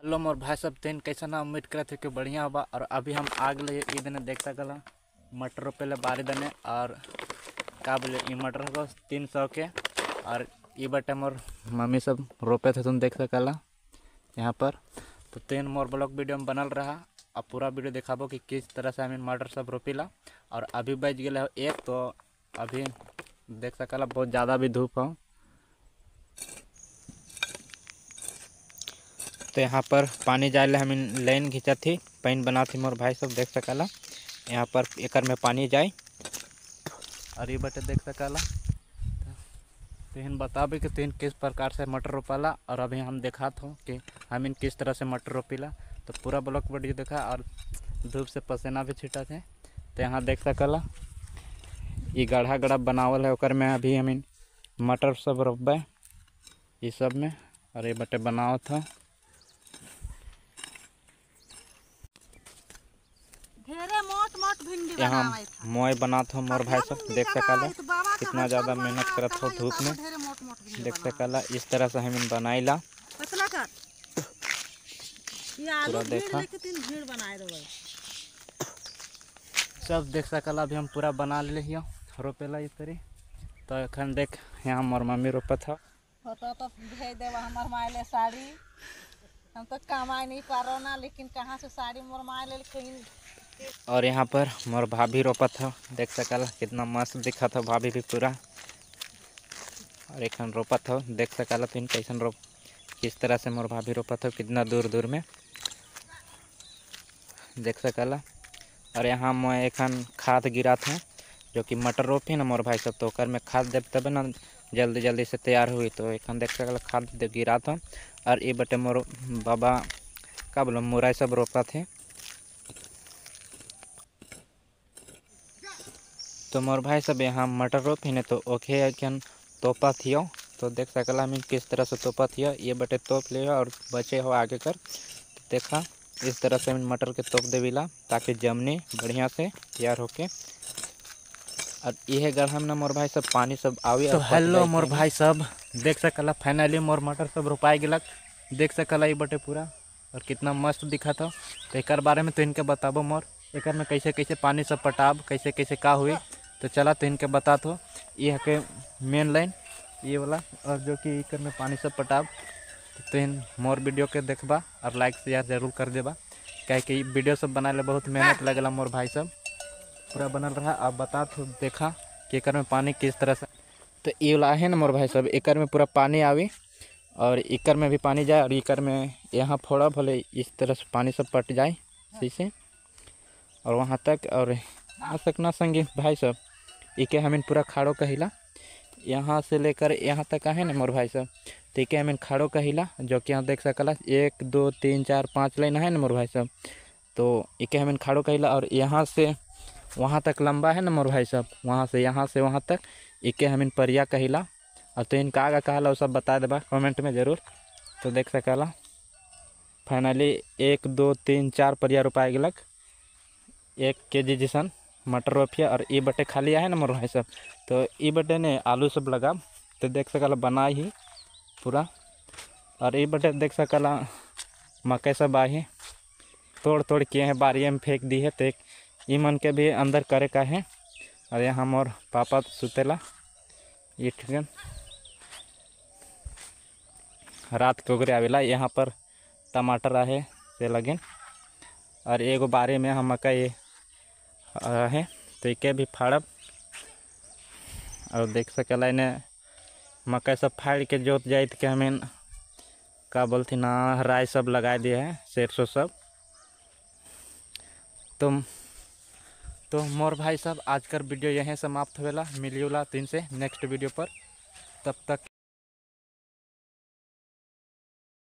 Hello मोर भाई सब तेन कैसा ना उम्मीद करते कि बढ़िया बा। और अभी हम आग ले ई दने देख सकला मटर रोपेले बारी दने और का बोले ई मटर को 300 के। और ई बटे मोर मम्मी सब रोपे थे, तुम देख सकला यहाँ पर। तो तेन मोर ब्लॉग वीडियो में बनल रहा। अब पूरा वीडियो दिखाबो कि किस तरह से हमें मटर सब रोपीला। और अभी बज गए एक, तो अभी देख सकला बहुत ज़्यादा भी धूप हो। तो यहाँ पर पानी जाए हम लाइन खींचा थी, पानी बना थी मोर भाई सब देख सकला। यहाँ पर एकर में पानी जाए और ये बटे देख सकला। तेन बताबे कि तेन किस प्रकार से मटर रोपाला और अभी हम दिखात हो कि हम किस तरह से मटर रोपीला। तो पूरा ब्लॉग वीडियो देखा और धूप से पसीना भी छिटा थे। तो यहाँ देख सकला ये गढ़ा गढ़ा बनावल है, ओकर में अभी हम मटर सब रोपबे ये सब में। और ये बटे बनाओ था यहाँ मोय बनात हो मोर भाई सब देख सकला। कितना ज़्यादा मेहनत करत हो धूप में देख सकला। इस तरह से हम बनाइला पूरा देखा सब देख सकला। अभी हम पूरा बना ले रोपेला इस तरी। तो एखन देख यहाँ मोर मम्मी रोपत हो। तो भेज देवा हमार मायले साड़ी। हम तो कमाई नहीं पा रहा ना, लेकिन कहाँ से साड़ी मोर मायले कहीं। और यहाँ पर मोर भाभी रोपत हो देख सकला। कितना मस्त दिखत हो भाभी भी पूरा। और एखन रोपत हो देख सकला तीन कैसन रोप किस तरह से मोर भाभी रोपत हो, कितना दूर दूर में देख सकला। और यहाँ मैं एखन खाद गिरा था जो कि मटर रोपी ना मोर भाई सब, तो ओकर में खाद देव तब ना जल्दी जल्दी से तैयार हुई। तो एखन देख सकला खाद गिरा था। और ये बटे मोर बाबा का बोलो मुरई सब रोपा थे। तो मोर भाई सब यहाँ मटर रोपी ने तो ओके एखन तोपा थियो। तो देख सकला हम किस तरह से तोपा थियो। ये बटे तोप ले और बचे हो आगे कर। तो देखा इस तरह से मटर के तोप देविला ताकि जमने बढ़िया से तैयार होके। और यह गढ़ा में मोर भाई सब पानी सब आवे। तो हेलो मोर भाई सब देख सकला फाइनली मोर मटर सब रोपाई गलक देख सकला ये बटे पूरा। और कितना मस्त दिखा था। तो एक बारे में तो इनके बताबो मोर एक में कैसे कैसे पानी सब पटाब कैसे कैसे का हुई। तो चला तो इनके बता तो ये के मेन लाइन ये वाला और जो कि एक में पानी सब पटाब। तो इन मोर वीडियो के देखबा और लाइक शेयर जरूर कर देबा, क्या कि वीडियो सब बनाने बहुत मेहनत लगला मोर भाई सब पूरा बनल रहा। अब बता तो देखा कि एकर में पानी किस तरह से। तो ये वाला है ना मोर भाई सब एकर में पूरा पानी आवे और इकर में भी पानी जाए। और इकर में यहाँ फोड़ा भले इस तरह से पानी सब पट जाए सही से और वहाँ तक। और आ सकना संगे भाई सब इके हमें पूरा खाड़ो कहिला यहाँ से लेकर यहाँ तक है ना मोर भाई सब। तो इके हमें खाड़ो कहिला जो कि यहाँ देख सकला 1 2 3 4 5 लाइन है ना मोर भाई सब। तो इके हमें खाड़ो कहिला और यहाँ से वहाँ तक लंबा है ना मोर भाई सब, वहाँ से वहाँ तक इके हमें परिया कहिला। और तो इनका आगा कहला वो सब बता देबा कमेंट में ज़रूर। तो देख सकला फाइनली 1 2 3 4 परिया रोपाई गलक 1 kg जैसन मटर रोपिया। और ये बटे खाली है ना मोर भाई सब। तो ये बटे ने आलू सब लगा तो देख सकला बना ही पूरा। और ये बटे देख सकला मकई सब आई तोड़ तोड़ किए हैं बारिये में फेंक दी है। तो एक ई मन के भी अंदर करे का है। और यहाँ मोर पापा सुतेला ये ठीक रात को उगरे आवेला। यहाँ पर टमाटर आहे से लगे और एगो बारे में हम मकई है तो इके भी फाड़ब। और देख सकला इन्हें मकई सब फाड़ के जोत जाए के हमें का बोलती ना राय सब लगा दिए है सरसों सब। तो मोर भाई सब आज कर वीडियो यहीं समाप्त होगा। मिलियोला 3 से नेक्स्ट वीडियो पर, तब तक